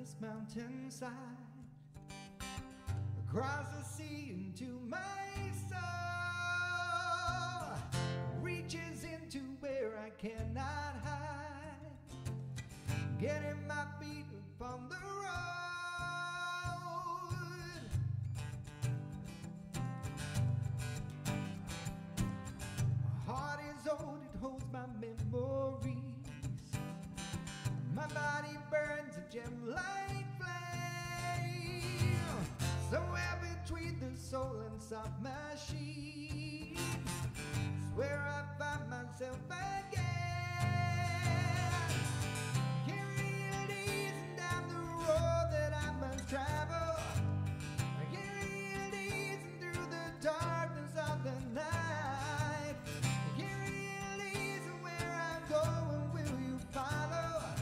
this mountainside, across the sea into my soul, reaches into where I cannot hide, getting my feet upon the road. My heart is old, it holds my memories. My body burns a gem-like flame, somewhere between the soul and soft machine. Swear I find myself again. Here it is, and down the road that I must travel. Here it is, and through the darkness of the night. Here it is, and where I'm going, will you follow?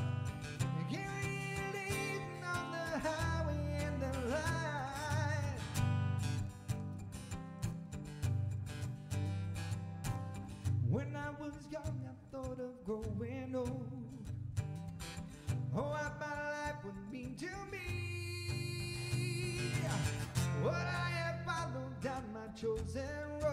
When I was young, I thought of growing old. Oh, what my life would mean to me. Would I have followed down my chosen road?